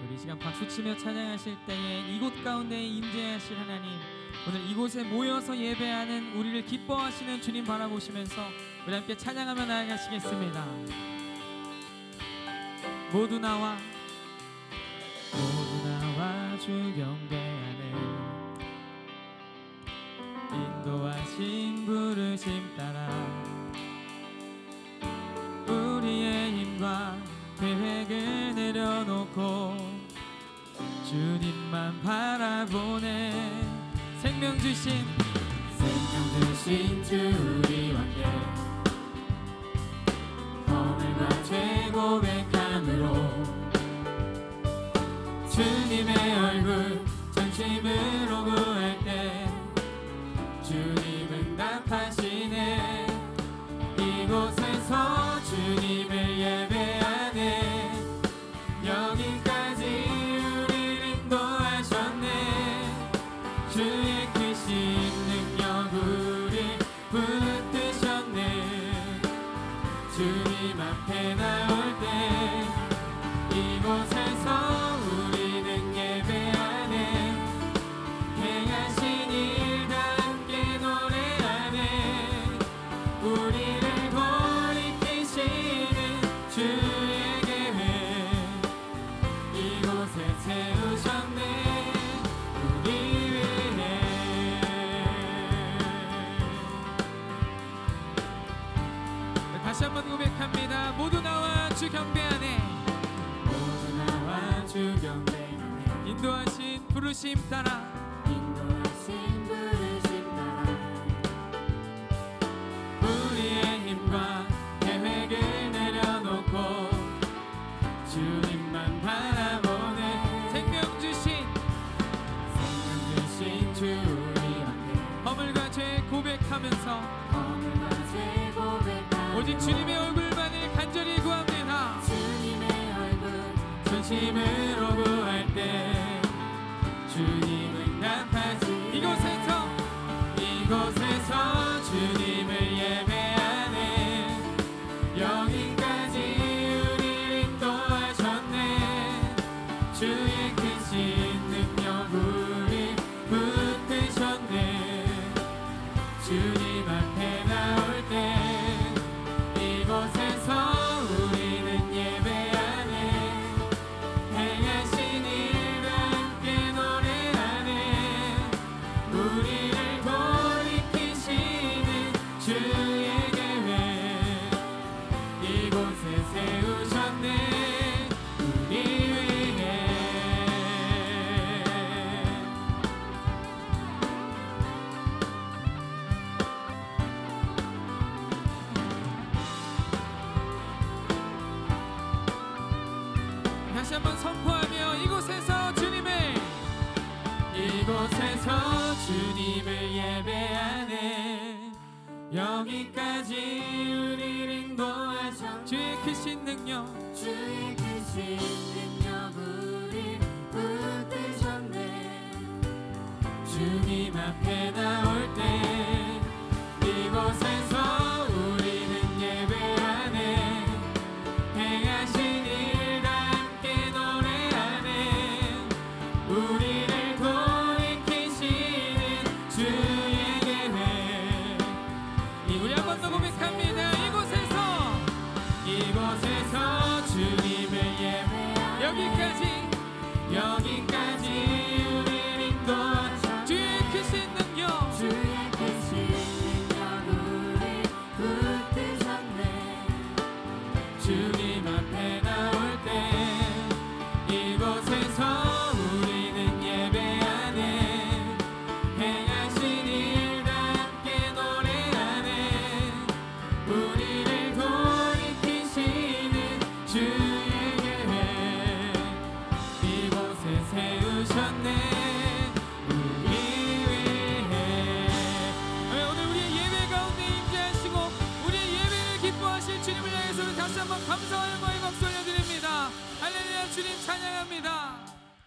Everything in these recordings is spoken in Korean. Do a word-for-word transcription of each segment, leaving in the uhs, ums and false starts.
우리 이 시간 박수치며 찬양하실 때에 이곳 가운데 임재하실 하나님, 오늘 이곳에 모여서 예배하는 우리를 기뻐하시는 주님 바라보시면서 우리 함께 찬양하며 나아가시겠습니다. 모두 나와 모두 나와 주 경배하네. 인도하신 부르심 따라 우리의 힘과 계획을 내려놓고 주님만 바라보네. 생명 주신 생명 주신 주 우리와 함께 허물과 죄 고백함으로 주님의 얼굴 전심으로 구할 때 주님 응답하시네. 이곳에서 주님을 예배하네. 여기까지 우리를 인도하셨네. 주의 크신 능력 우리 붙드셨네. 주님 앞에 나올 때 이곳에서 우리는 예배하네. 행하신 일 다 함께 노래하네. 우리를 돌이키시는 주의 계획 이곳에 세우셨네. 우리 위해 다시 한번 고백합니다. 모두 나와 주 경배하네. 모두 나와 주 경배하네. 인도하신 부르심 따라 인도하신 부르심 따라 우리의 힘과 계획을 내려놓고 주님만 바라보네. 생명 주신 생명 주신 주 우리 함께 허물과 죄 고백하면서 허물과 죄 고백하면서 오직 주님의 얼굴만을 간절히 구합니다. 주님의 얼굴 전심으로 구할 때 주님 응답하시. 이곳에서 이곳에서 주님을 예배하네. 여기까지 우리를 인도하셨네. 주의 크신 능력 우리 붙드셨네. 주님 앞에 나올 때 이곳에서 우리는 예배하네. 행하신 일 함께 노래하네. 우리를 돌이키시는 주의 계획 이곳에 세우셨네. 우리 위해 다시 한번 선포하며 이곳에서 주님을 이곳에서 주님을 예배하네. 여기까지 우리를 인도하셨네. 주의 크신 능력 주의 크신 능력 우리 붙드셨네. 주님 앞에 나올 때 이곳에서 우리는 예배하네. 행하신 일 다 함께 노래하네. 우리를 돌이키시는 주의 계획 우리 한 번 더 고백합니다. 이곳에서 이곳에서 주님을 예배하네. 여기까지 여기까지 우리를 인도하셨네. 주의 크신 능력 주의 크신 능력 우리 붙드셨네. 주님 앞에 나올 때 이곳에서 우리는 예배하네. 행하신 일 다 함께 노래하네. 우리를 돌이키시는 주의 계획 이곳에 세우셨네. 우리 위해 오늘 우리의 예배 가운데 임재하시고 우리의 예배를 기뻐하실 주님을 향해서 우리 다시 한번 감사와 영광의 박수 올려드립니다. 할렐루야. 주님 찬양합니다.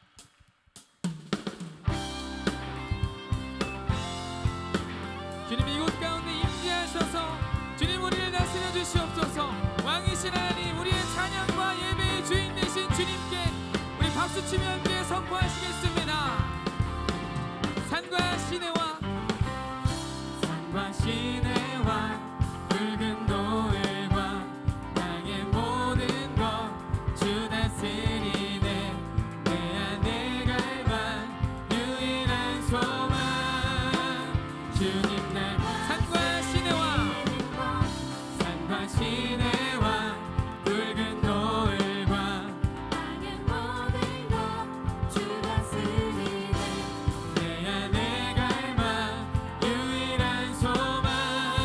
주님 이곳 가운데 임재하셔서 주님 우리를 다스려 주시옵소서. 왕이신 하나님, 우리의 찬양과 예배의 주인 되신 주님께 우리 박수 외치며 함께 선포하시겠습니다. 산과 시내와 산과 시내와 붉은 노을과 땅의 모든 것 주 다스리네. 내 안에 갈망 유일한 소망 주님 날. 산과 시내와 산과 시내와 붉은 노을과 땅의 모든 것 주 다스리네. 내 안에 갈망 유일한 소망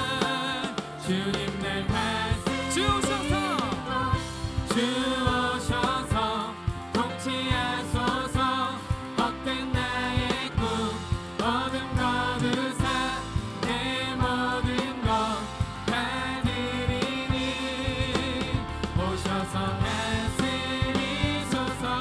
주님 날 다스리네. 주 오셔서 주 오셔서 통치하소서. 헛된 나의 꿈 어둠 거두사 내 모든 것 다 드리니 오셔서 다스리소서.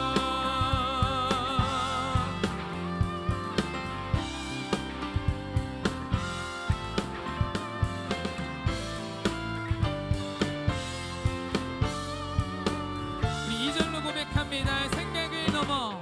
우리 이 절로 고백합니다. 생각을 넘어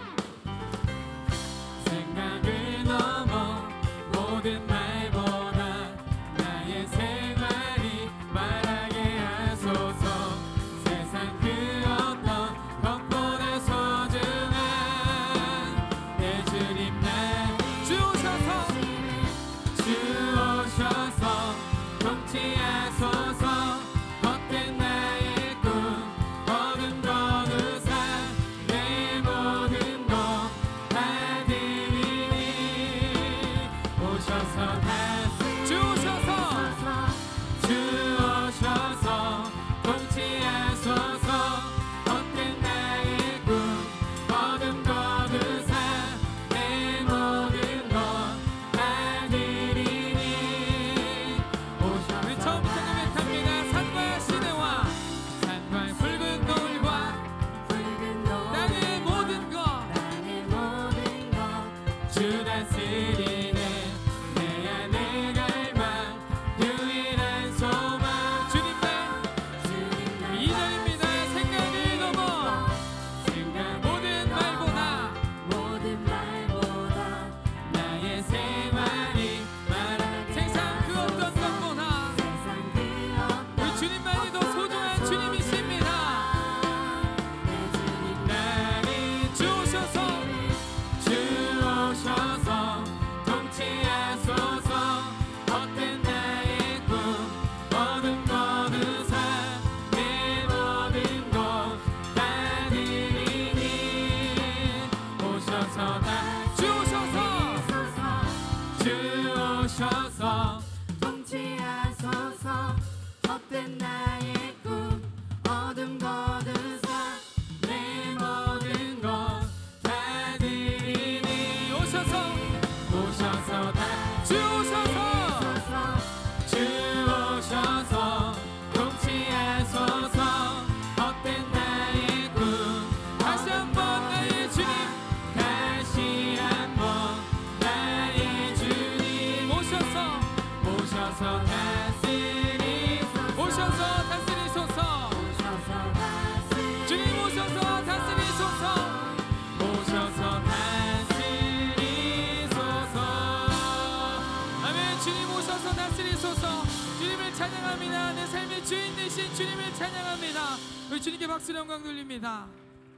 생각을 넘어 모든 말보다 나의 생활이 말하게 하소서. 세상 그 어떤 것보다 소중한 내 주님 날. 주 오셔서 주 오셔서 통치하소서. 헛된 나의 꿈 어둠 거두사 내 모든 것 다 드리니 오셔서 다스리. 주 오셔서 주 오셔서 통치하소서. 헛된 나의 꿈 어둠 거두사 내 모든 것 다 드리니 오셔서. 우리 처음부터 고백합니다. 산과 시내와 산과 붉은 노을과 땅의 모든 것 주 다스리네. 내 안에 갈망 유일한 소망 주님 날. 이 절입니다. 생각을 넘어 생각 모든 말보다 나의 생활이 말하게. 세상 그 어떤 것보다 우리 주님만이 더 소중한 주님이십니다. 나를 주 오셔서 주 오셔서 통치하소서. 헛된 나의 꿈 어둠 거두사 내 모든 것 다 드리니 오셔서 다. 주 오셔서 주 오셔서 통치하소서. 헛된 나의 꿈 어둠 거두사 내 모든 것 다 드리니 오셔서 오셔서 다. 주 오셔서 주 오셔서 통치하소서. 헛된 나의 꿈 다시 한번 나의 주님. 다시 한번 나의 주님 오셔서 오셔서 다스리. 오셔서 다스리소서. 주님 오셔서 다스리소서. 오셔서 다스리소서. 아멘. 주님 오셔서 다스리소서. 주님을 찬양합니다. 내 삶의 주인 되신 주님을 찬양합니다. 우리 주님께 박수로 영광 돌립니다.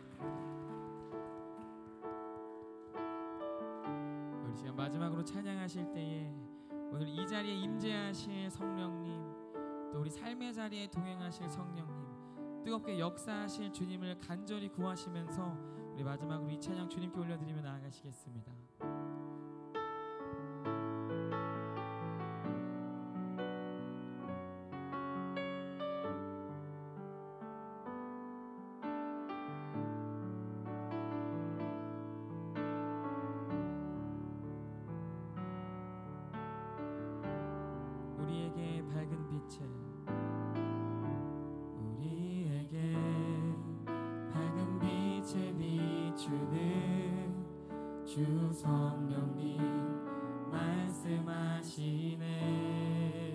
우리 시간 마지막으로 찬양하실 때에 오늘 이 자리에 임재하실 성령님, 또 우리 삶의 자리에 동행하실 성령님, 뜨겁게 역사하실 주님을 간절히 구하시면서 우리 마지막으로 이 찬양 주님께 올려드리며 나아가시겠습니다. 우리에게 밝은 빛을 우리에게 밝은 빛을 비추는 주 성령님 말씀하시네.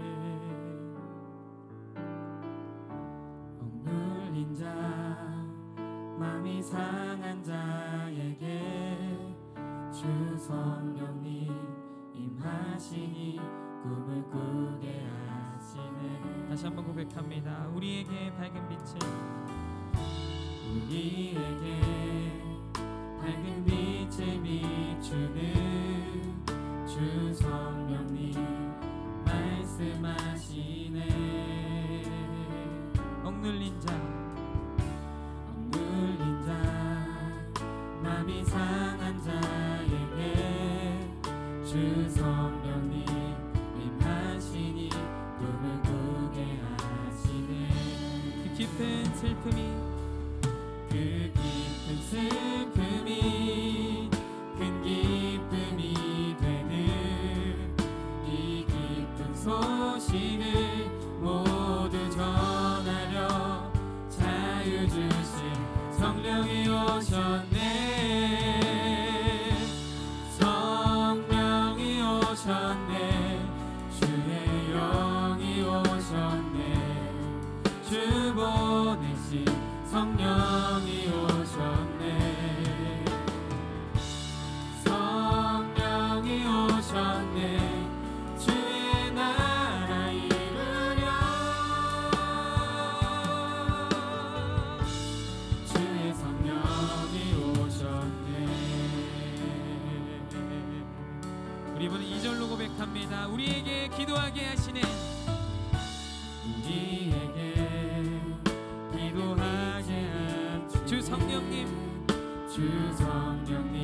억눌린 자 맘 마음이 상한 자에게 주 성령님 임하시니 꿈을 꾸게 하시네. 다시 한번 고백합니다. 우리에게 밝은 빛을 우리에게 밝은 빛을 비추는 주 성령님 말씀하시네. 억눌린 자 억눌린 자 마음이 상한 자에게 주 성령님 임하시니 꿈을 꾸게 하시네. 그 깊은 슬픔이 그 깊은 슬픔이 큰 기쁨이 되는 이 기쁜 소식을 모두 전하려 자유 주신 성령이 오셨네. 성령이 오셨네. 주의 영이 오셨네. 주 보내신 성령이 오셨네. 성령이 오셨네. 주의 나라 이루려 주의 성령이 오셨네. 우리 이번에 이 절로 고백합니다. 우리에게 기도하게 하시는 우리에게 기도하게 한 주 성령님 주 성령님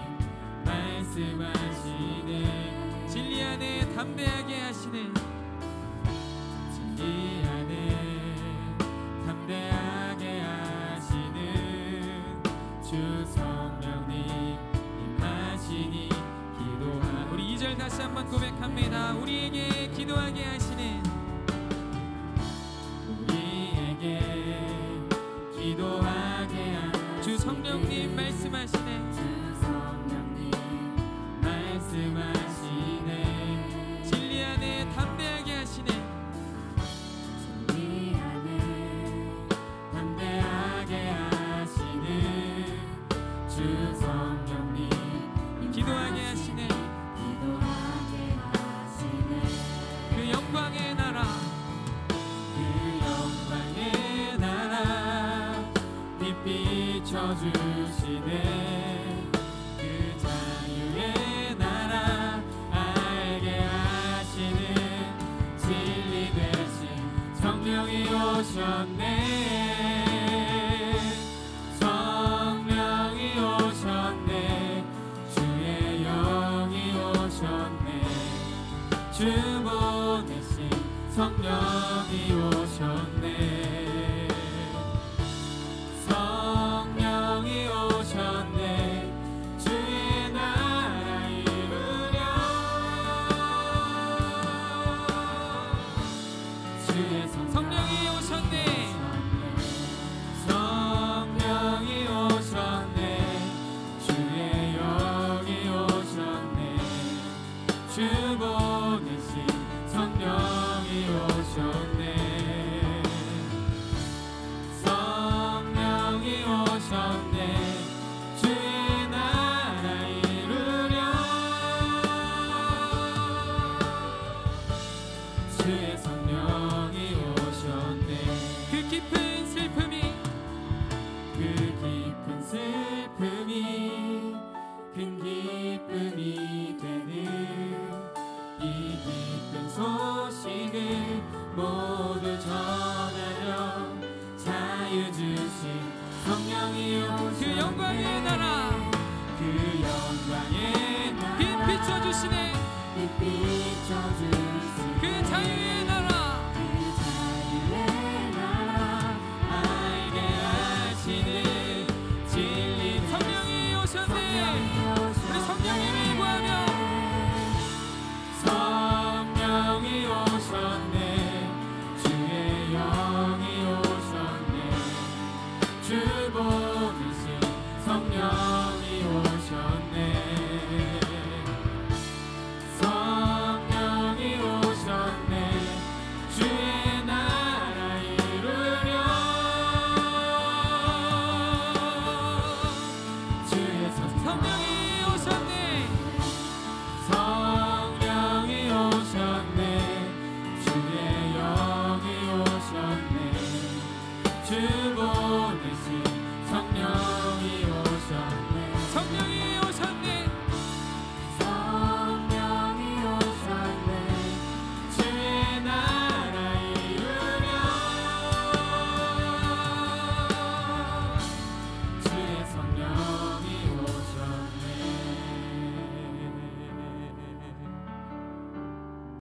말씀하시네. 진리 안에 담대하게 하시는 진리 안에 담대하게 하시는 주 성령님 임하시니 기도하. 우리 이 절 다시 한번 고백합니다. 우리에게 기도하게 하시는 우리에게 기도하게 한 주 성령님 말씀하시네. 주 성령님 말씀하시네. 진리 안에 담대하게 하시네. 진리 안에 담대하게 하시는 주 성령님 기도하게 하시네. 기도하게 하시네. 그 영광의 나라 그 영광의 나라 빛 비춰주시네. 그 자유의 나라 알게 하시는 진리 되신 성령이 오셨네. 성령이 오셨네. 주의 영이 오셨네. 주 보내신 성령이 오셨네. 성령이 오셨네. 주의 나라 이루려 주의 성령이 오셨네. 성령이 오셨네. 주의 영이 오셨네. 주 보내신 성령이 오셨네. 성령이 오셨네. 주의 나라 이루려 주의 성령이 오셨네. 그 깊은 슬픔이 그 깊은 슬픔이 큰 기쁨이 되는 이 기쁜 소식을 모두 전하려 자유 주신 성령이 오셨네. 그 영광의 나라 그 영광의 나라 빛 비춰주시네.